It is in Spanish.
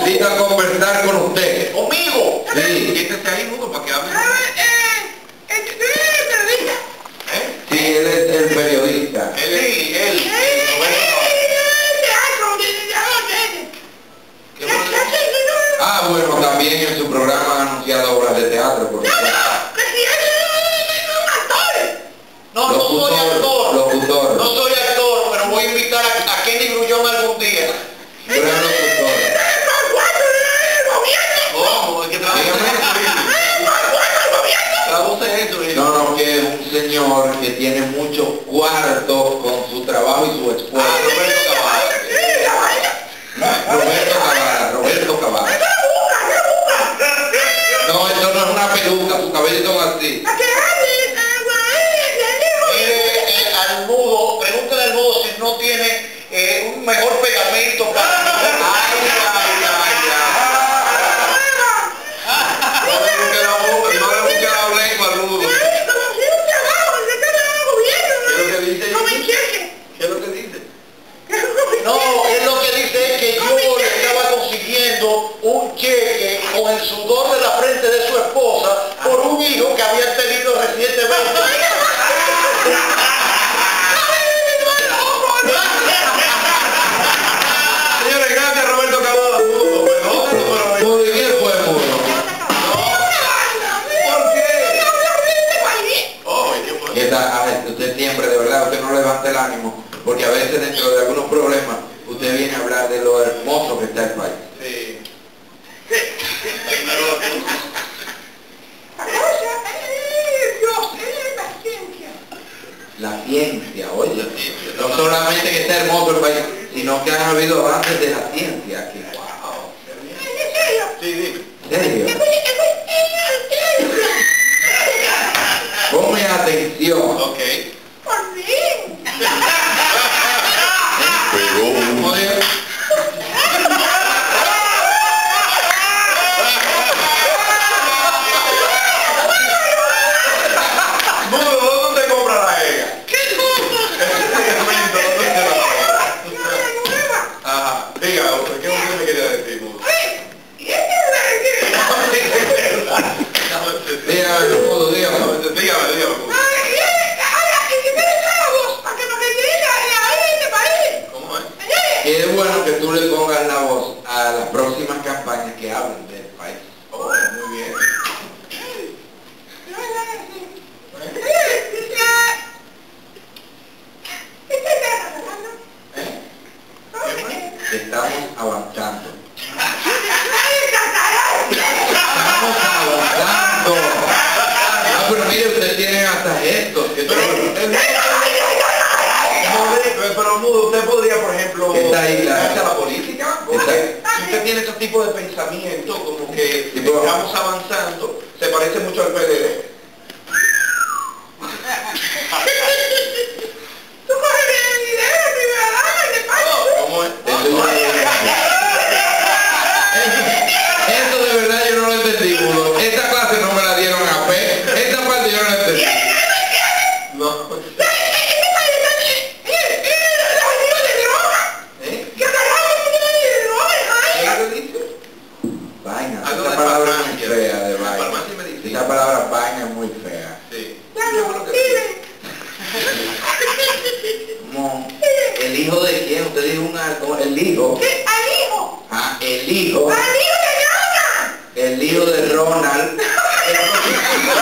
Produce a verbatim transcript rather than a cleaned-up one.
necesita conversar con usted. ¿Conmigo? Sí. Siéntese ahí, mudo, para que hable. Sí, él es el periodista. Él, sí, él. Ah, bueno, también en su programa han anunciado obras de teatro. Por no, no soy actor. Locutor. No soy actor, pero voy a invitar a, a Kenny Grullón algún día. Tú eres locutor. ¿Cómo? Es que traduce eso. No, no, que es un señor que tiene muchos cuartos con su trabajo y su esposa. Ah, Roberto Cavada. Roberto Cavada, Roberto Cavada. No, esto no es una peluca, sus cabellos son así. Mire, eh, al mudo, pregúntale al mudo si no tiene eh, un mejor pegamento para... Ay, ay, ay, ay. No le busque la boca, no le busque la lengua al mudo. ¿Qué es lo que dice? ¿Qué es lo que dice? No, él lo que dice es que yo le estaba consiguiendo un cheque con el sudor de la frente de su esposa por un hijo que había tenido recientemente. Señores, gracias Roberto Cavada. Mudo, perdónalo, Mudo, ¿y quién fue mudo? ¿por qué? Oh, ¿qué fue? Que está- ah, usted siempre, de verdad, usted no levanta el ánimo, porque a veces dentro de algunos problemas, usted viene a hablar de lo hermoso que está el país. Sí. La ciencia, oye, no solamente que está hermoso el país, sino que han habido avances de la ciencia aquí. Wow. Sí, sí. ¿En serio? Ponme atención. Ok. Oye. Mudo, ¿dónde te comprará ella? Ajá. Diga, ¿qué usted me quería decir, Mudo? Dígame, Mudo, dígame. Dígame, dígame, Mudo. ¿Cómo es? Que es bueno que tú le pongas la voz a las próximas campañas que hablen del país. Oh, muy bien. Estamos avanzando. Estamos avanzando. Ah, pero mire, usted tiene hasta gestos. Que Pero, pero Mudo, usted podría, por ejemplo, Está ahí, la- dedicarse a la política. Está ahí. Si usted tiene ese tipo de pensamiento, como que Tipo- estamos avanzando, se parece mucho al P D D. ¿Cómo es? Eso es una evidencia. Eso de verdad yo no lo entendí, Mudo. Esta clase no me la dieron a P. Esta parte yo no la entendí. No. ¿Eh? ¿Qué le dice? Vaina. Algo Esa de palabra es muy farmacia. fea de vaina. Farmacia y medicina. Esa palabra vaina es muy fea. Sí. ¿Qué fue lo que dice? Como, ¿el hijo de quién? Usted dijo un algo. El hijo. Ah, el hijo. El hijo de Ronald.